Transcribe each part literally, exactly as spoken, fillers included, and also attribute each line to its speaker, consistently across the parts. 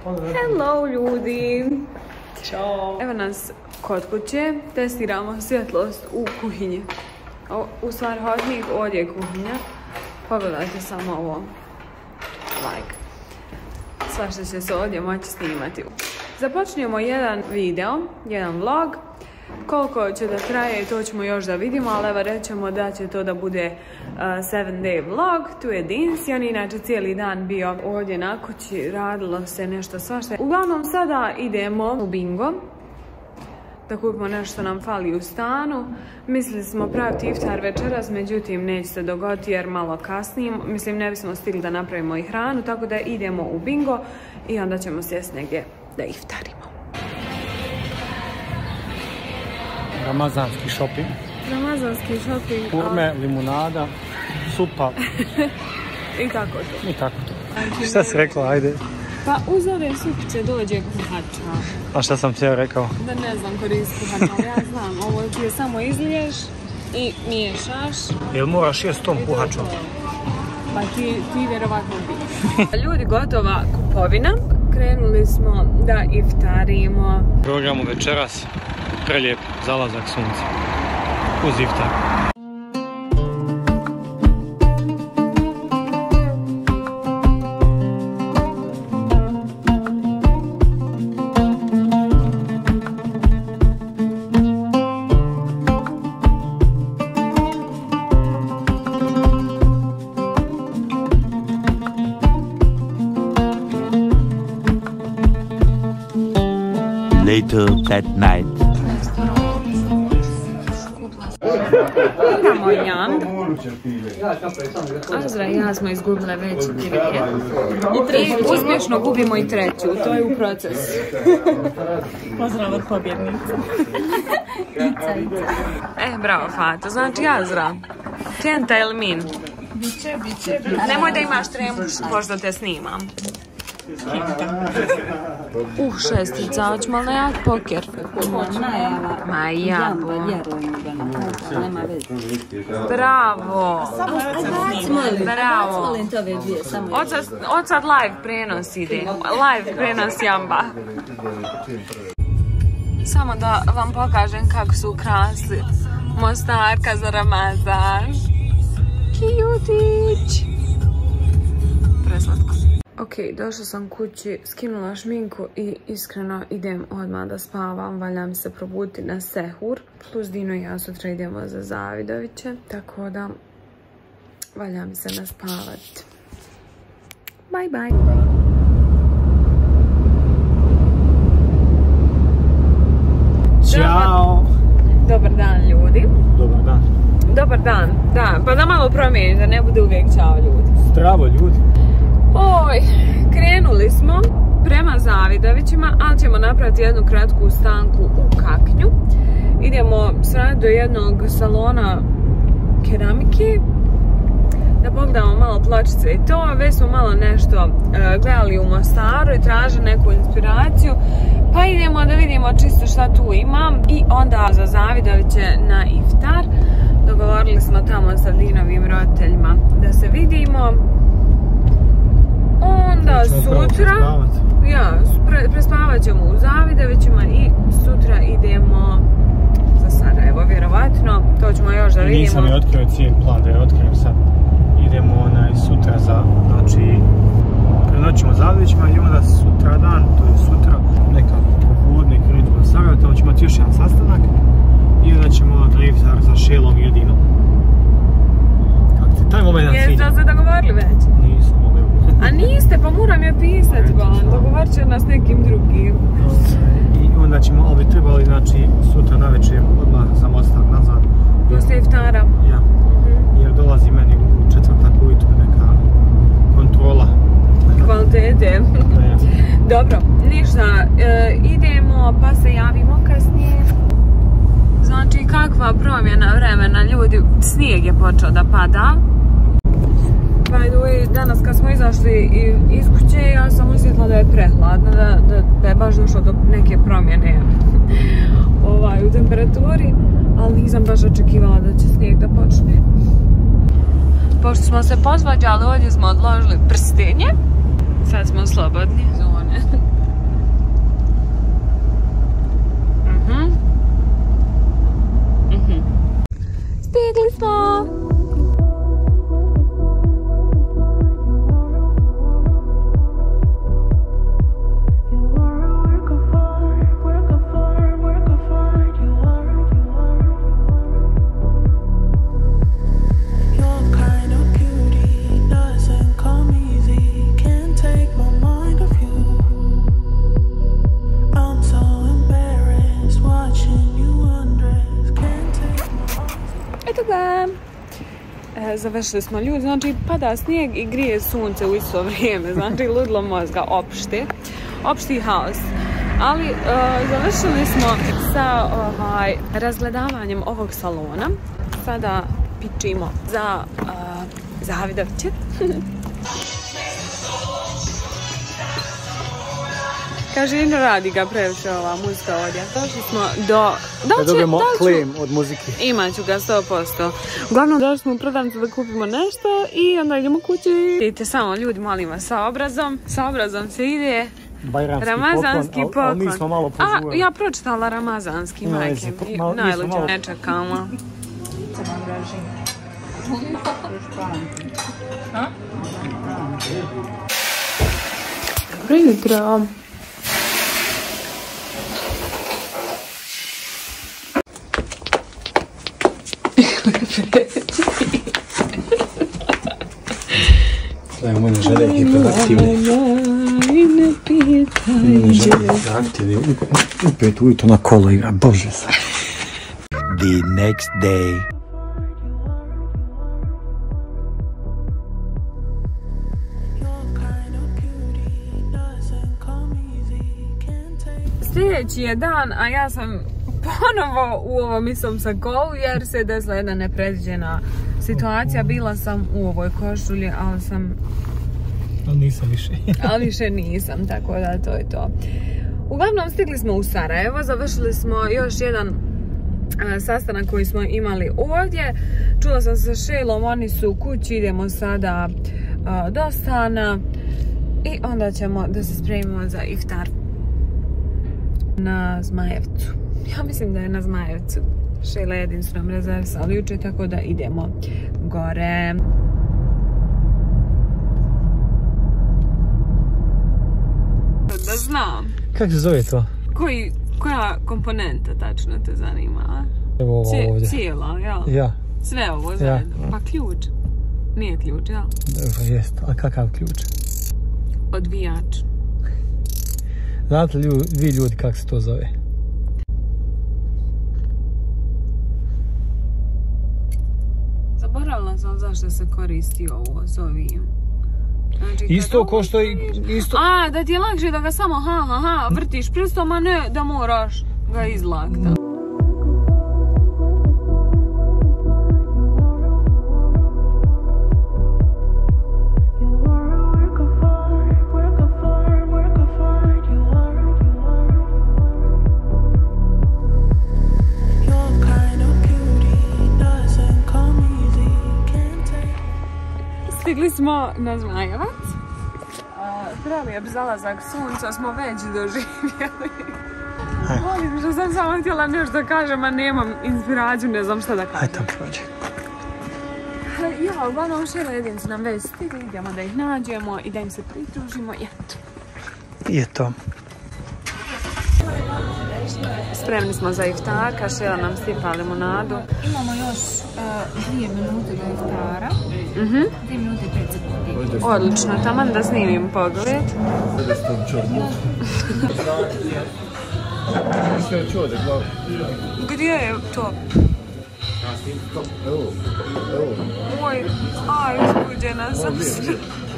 Speaker 1: Hello ljudi!
Speaker 2: Ćao!
Speaker 1: Evo nas kod kuće, testiramo svjetlost u kuhinji. O, u stvari hodnik, ovdje je kuhinja. Pogledajte samo ovo. Like. Svašta će se ovdje moći snimati. Započnemo jedan video, jedan vlog. Koliko će da traje, to ćemo još da vidimo, ali evo rećemo da će to da bude uh, seven day vlog. Tu je Dinsi, on inače cijeli dan bio ovdje na kući, radilo se nešto svašta. Uglavnom sada idemo u bingo, da kupimo nešto što nam fali u stanu. Mislili smo praviti iftar večeras, međutim neće se dogoditi jer malo kasnijemo. Mislim, ne bismo stigli da napravimo i hranu, tako da idemo u bingo i onda ćemo sjesti negdje da iftarimo.
Speaker 2: Ramazanski shopping.
Speaker 1: Ramazanski shopping.
Speaker 2: Kurme, limunada, supa.
Speaker 1: I tako to.
Speaker 2: I tako to. Šta si rekla, ajde?
Speaker 1: Pa uz ove supice dođe kuhača.
Speaker 2: A šta sam ti ja rekao?
Speaker 1: Da ne znam koristiti kuhača, ali ja znam. Ovo ti je samo izliješ i miješaš.
Speaker 2: Jel moraš jest tom kuhačom?
Speaker 1: Pa ti, ti vjerovatno bi. Ljudi, gotova kupovina. Krenuli smo da iftarimo.
Speaker 2: U programu večeras prelijep zalazak sunca uz iftar.
Speaker 3: Later that night.
Speaker 1: Imamo jand. Azra i ja smo izgubile već dvije. I uspješno gubimo i treću, to je u procesu.
Speaker 4: Pozdrav od pobjednice.
Speaker 1: Ica, Ica. E, bravo Fato, znači Azra. Kenta ili min?
Speaker 4: Biće, biće, biće.
Speaker 1: Nemoj da imaš tremu, možda te snimam. Uh, šestica, hoćemo li najak poker?
Speaker 4: Najava.
Speaker 1: Ma jabo.
Speaker 4: Vjerujemo ga na nema veze.
Speaker 1: Bravo. Bravo.
Speaker 4: Molim to ove dvije, samo
Speaker 1: Od sad live prenos ide. Live prenos jamba. Samo da vam pokažem kako su ukrasli Mostarka za Ramazan. Kijutić. Preslatko. Ok, došla sam kući, skinula šminku i iskreno idem odmah da spavam. Valja mi se probuditi na sehur. Plus Dino i ja sutra idemo za Zavidoviće, tako da valja mi se naspavati. Bye bye.
Speaker 2: Ćao!
Speaker 1: Dobar dan ljudi.
Speaker 2: Dobar dan.
Speaker 1: Dobar dan, da, pa da malo promijeni, da ne bude uvijek čao ljudi.
Speaker 2: Zdravo ljudi.
Speaker 1: Oj, krenuli smo prema Zavidovićima, ali ćemo napraviti jednu kratku stanku u Kaknju. Idemo sad do jednog salona keramike, da pogledamo malo pločice i to. Već smo malo nešto uh, gledali u Mostaru i traže neku inspiraciju, pa idemo da vidimo čisto šta tu imam i onda za Zavidoviće na iftar. Dogovorili smo tamo sa Dinovim roditeljima da se vidimo. Onda sutra, ja, pre, prespavat ćemo u Zavidovićima i sutra idemo za Sarajevo, vjerovatno. To ćemo još da vidimo.
Speaker 2: Nisam je otkrio cijeli plan, da je otkrijem sad. Idemo onaj sutra za, znači, prenoćimo u Zavidovićima i onda sutra dan, to je sutra, nekako popodne krenemo za Sarajevo, tamo ćemo imati još jedan sastanak i onda ćemo na iftar za Šelom jedinom. Kako ti taj moment cilj?
Speaker 1: Jeste li se dogovorili već?
Speaker 2: Nisam mogli.
Speaker 1: A niste, pa moram je pisati, ba, dogovorit će nas nekim drugim.
Speaker 2: I onda ćemo, ali bi trebali, znači, sutra navečer odmah za Mostar nazad.
Speaker 1: Poslije iftara.
Speaker 2: Ja, jer dolazi meni u četvrtak ujutru neka kontrola.
Speaker 1: Kvalitete. Dobro, ništa, e, idemo pa se javimo kasnije. Znači, kakva promjena vremena, ljudi, snijeg je počeo da pada. By the way, danas kad smo izašli iz kuće, ja sam osjetila da je prehladno, da, da, da je baš došlo do neke promjene ovaj, u temperaturi, ali nisam baš očekivala da će snijeg da počne. Pošto smo se posvađali, ovdje smo odložili prstenje, sad smo slobodni zone. e, završili smo ljudi, znači pada snijeg i grije sunce u isto vrijeme, znači ludilo mozga opšte, opšti haos. Ali e, završili smo sa ovaj, razgledavanjem ovog salona. Sada pičimo za uh, Zavidoviće. Kaže, ne radi ga previše ova muzika ovdje. Došli smo do...
Speaker 2: Da dobijemo claim od muzike.
Speaker 1: Imaću ga sto posto. Uglavnom, došli smo u prodavnicu da kupimo nešto i onda idemo kući. Vidite samo, ljudi, molim vas, sa obrazom. Sa obrazom se ide...
Speaker 2: Bajramski
Speaker 1: ramazanski
Speaker 2: poklon, ali mi smo malo požurili.
Speaker 1: A, ja pročitala ramazanski, majke. Najluđe, ne čekamo. Dobro jutro.
Speaker 2: Sve u mene žele hiperaktivne. Mene žele hiperaktivne. U pet ujutro na kolo igra, bože sad.
Speaker 3: The next day.
Speaker 1: Sljedeći je dan, a ja sam ponovo u ovom istom sakolu jer se desila jedna nepredviđena situacija. Bila sam u ovoj košulji, ali sam...
Speaker 2: Ali nisam više.
Speaker 1: ali više nisam, tako da to je to. Uglavnom stigli smo u Sarajevo, završili smo još jedan a, sastanak koji smo imali ovdje. Čula sam sa Šelom, oni su u kući, idemo sada a, do stana i onda ćemo da se spremimo za iftar na Zmajevcu. Ja mislim da je na Zmajevcu. Šela jedin su nam rezervisali juče, tako da idemo gore. Da znam.
Speaker 2: Kako se zove to?
Speaker 1: Koji, koja komponenta tačno te zanima?
Speaker 2: Evo ovo
Speaker 1: Cije,
Speaker 2: ovdje.
Speaker 1: Cijela, jel?
Speaker 2: Ja.
Speaker 1: Sve ovo zajedno.
Speaker 2: Ja.
Speaker 1: Pa ključ. Nije ključ, jel?
Speaker 2: Dobro, jest. A kakav ključ?
Speaker 1: Odvijač.
Speaker 2: Znate li vi ljudi kako se to zove?
Speaker 1: Zaboravila sam zašto se koristi ovo s ovim. Znači,
Speaker 2: isto ko što i... Isto...
Speaker 1: A, da ti je lakše da ga samo ha ha ha vrtiš prstom, a ne da moraš ga izlagta. Stigli smo na Zmajevac. Prelijep zalazak sunca smo već doživjeli. Volim što sam samo htjela nešto da kažem, a nemam inspiraciju, ne znam šta da kažem.
Speaker 2: Ajde tam prođe.
Speaker 1: Ja, uglavnom Šela jedin su nam već stigli, idemo da ih nađemo i da im se pridružimo. I eto.
Speaker 2: I je to.
Speaker 1: Spremni smo za iftar, Šela nam stipa limonadu.
Speaker 4: Imamo još uh, dvije minute do iftara.
Speaker 1: Mhm.
Speaker 4: Dvije minute i pet sekundi.
Speaker 1: Odlično, taman da snimim pogled. Gdje je to? Oj, aj, uzbuđena sam se.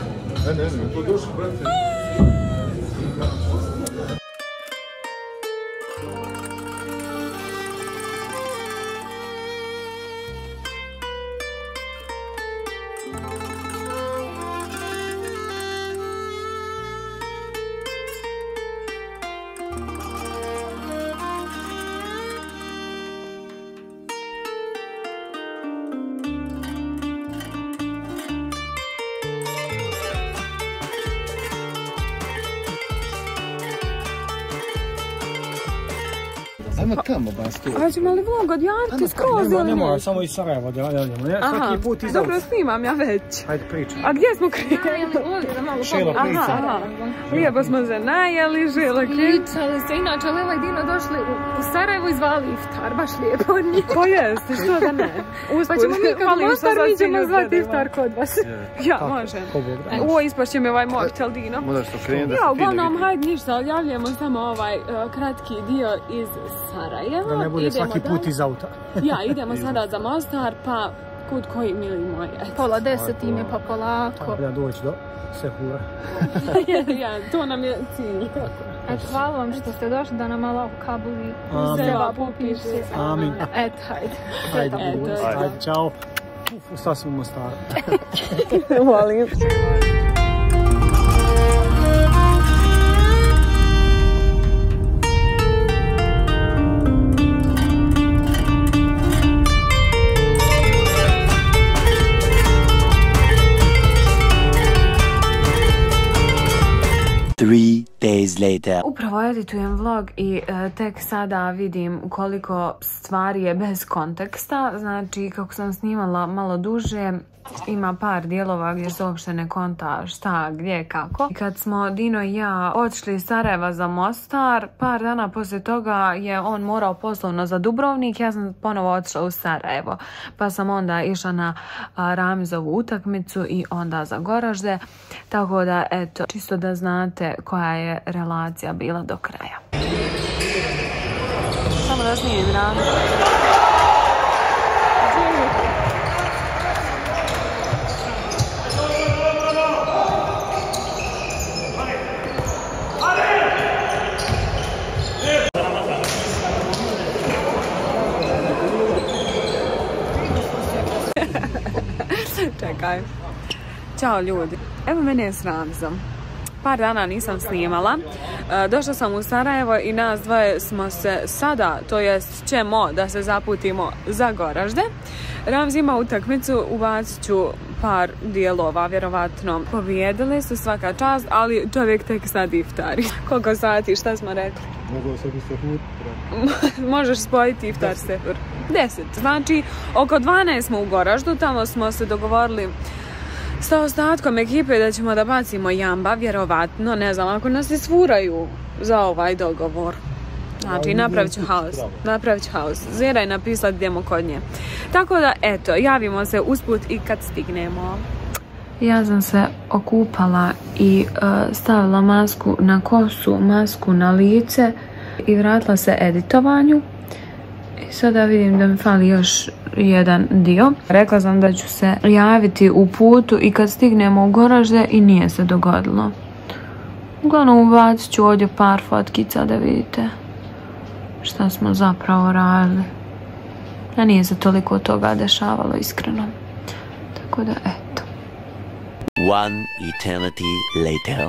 Speaker 2: Ajmo tamo bas tu.
Speaker 1: Hoćemo li vlog odjaviti skroz ili
Speaker 2: ne? Ne mora,
Speaker 1: ne?
Speaker 2: samo iz Sarajeva da radimo.
Speaker 1: Aha,
Speaker 2: svaki put iz auta.
Speaker 1: dobro snimam ja već.
Speaker 2: Ajde pričaj.
Speaker 1: A gdje smo krenuli?
Speaker 2: Šela
Speaker 1: Aha,
Speaker 2: priča.
Speaker 1: aha. Lijepo smo se najeli, Žela krenuli.
Speaker 4: Pričali se, inače Lela i Dino došli u Sarajevo i zvali iftar, baš lijepo od njih.
Speaker 1: Pa jeste, što da ne?
Speaker 4: Pa ćemo mi kad u Mostar, mi ćemo zvati iftar kod vas.
Speaker 1: Ja, može. Ovo ispašće mi ovaj mobitel, Dino.
Speaker 5: Možda što krene da
Speaker 1: Ja,
Speaker 5: se
Speaker 1: uglavnom, hajde ništa, odjavljujemo samo ovaj uh, kratki dio iz Sarajeva.
Speaker 2: Da ne bude
Speaker 1: Idemo
Speaker 2: svaki
Speaker 1: dalje.
Speaker 2: put iz auta.
Speaker 1: Ja, idemo sada za Mostar, pa kud koji mili moj.
Speaker 4: Pola deset im je pa polako.
Speaker 2: Da doći do Sehura.
Speaker 1: Ja, to nam je cilj.
Speaker 4: Eto, hvala vam što ste došli da nam malo kabuli
Speaker 1: seva popiše.
Speaker 2: Amin.
Speaker 4: Eto, hajde.
Speaker 2: Ajde,
Speaker 1: Eto,
Speaker 2: ajde, čao. Uf, sad smo u Mostaru.
Speaker 1: Volim.
Speaker 3: Three days later.
Speaker 1: Upravo editujem vlog i e, tek sada vidim koliko stvari je bez konteksta. Znači, kako sam snimala malo duže, ima par dijelova gdje se uopšte ne konta šta, gdje, kako. I kad smo Dino i ja otišli iz Sarajeva za Mostar, par dana poslije toga je on morao poslovno za Dubrovnik, ja sam ponovo otišla u Sarajevo. Pa sam onda išla na a, Ramizovu utakmicu i onda za Goražde. Tako da, eto, čisto da znate koja je relacija bila do kraja. Samo da snimim Ramiz. Čekaj. Ćao ljudi. Evo mene je s Ramizom. Par dana nisam snimala. E, došla sam u Sarajevo i nas dvoje smo se sada, to jest ćemo da se zaputimo za Goražde. Ramiz ima utakmicu, ubacit ću par dijelova, vjerovatno. Pobijedili su, svaka čast, ali čovjek tek sad iftari. Koliko sati, šta smo rekli?
Speaker 2: Mogu se bi sehur.
Speaker 1: Možeš spojiti iftar sehur. Deset. Znači, oko dvanaest smo u Goraždu, tamo smo se dogovorili sa ostatkom ekipe da ćemo da bacimo jamba, vjerovatno, ne znam, ako nas isfuraju za ovaj dogovor. Znači, napravit ću haos. Napravit ću haos. Zvijera je napisala gdje idemo kod nje. Tako da, eto, javimo se usput i kad stignemo. Ja sam se okupala i uh, stavila masku na kosu, masku na lice i vratila se editovanju. I sada vidim da mi fali još jedan dio. Rekla sam da ću se javiti u putu i kad stignemo u Goražde i nije se dogodilo. Uglavnom ubacit ću ovdje par fotkica da vidite šta smo zapravo radili. A nije se toliko toga dešavalo, iskreno. Tako da, eto.
Speaker 3: One eternity later.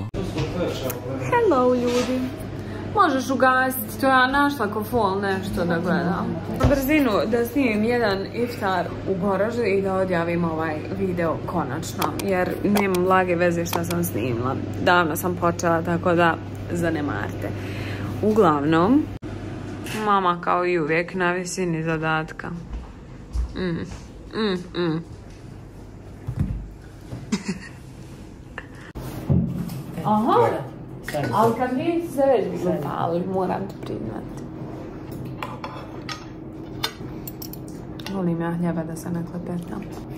Speaker 1: Hello, ljudi. Možeš ugasiti, to ja našla ko fol nešto da gledam. Na brzinu da snimim jedan iftar u Goraždu i da odjavim ovaj video konačno. Jer nemam lage veze šta sam snimila. Davno sam počela, tako da zanemarite. Uglavnom, mama kao i uvijek na visini zadatka. Mm, mm, mm. Aha, ali kad vi se već glupali, moram ti priznati. Volim ja hljeba da se ne klepetam.